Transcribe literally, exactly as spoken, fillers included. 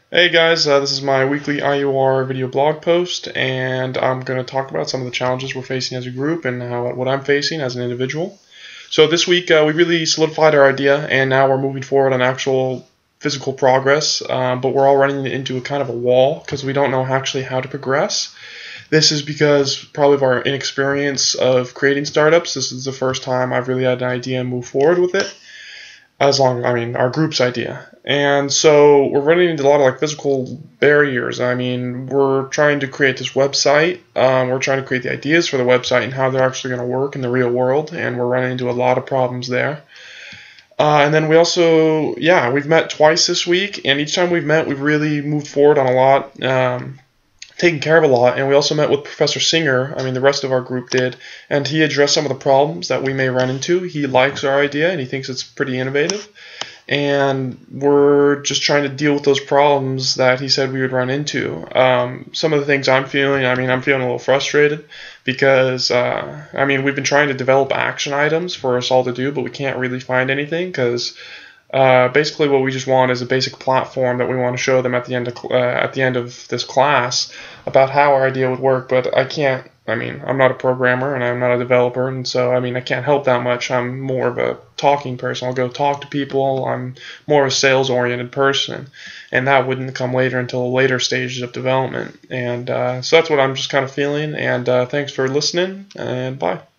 Hey guys, uh, this is my weekly I E O R video blog post, and I'm going to talk about some of the challenges we're facing as a group and how what I'm facing as an individual. So this week uh, we really solidified our idea, and now we're moving forward on actual physical progress, um, but we're all running into a kind of a wall because we don't know actually how to progress. This is because probably of our inexperience of creating startups. This is the first time I've really had an idea and move forward with it. As long, I mean, our group's idea. And so we're running into a lot of like physical barriers. I mean, we're trying to create this website. Um, we're trying to create the ideas for the website and how they're actually going to work in the real world. And we're running into a lot of problems there. Uh, and then we also, yeah, we've met twice this week. And each time we've met, we've really moved forward on a lot. Um, taken care of a lot, and we also met with Professor Singer. I mean, the rest of our group did, and he addressed some of the problems that we may run into. He likes our idea, and he thinks it's pretty innovative, and we're just trying to deal with those problems that he said we would run into. Um, some of the things I'm feeling, I mean, I'm feeling a little frustrated because, uh, I mean, we've been trying to develop action items for us all to do, but we can't really find anything because Uh, basically, what we just want is a basic platform that we want to show them at the end of uh, at the end of this class about how our idea would work. But I can't. I mean, I'm not a programmer and I'm not a developer, and so I mean, I can't help that much. I'm more of a talking person. I'll go talk to people. I'm more of a sales-oriented person, and that wouldn't come later until later stages of development. And uh, so that's what I'm just kind of feeling. And uh, thanks for listening, and bye.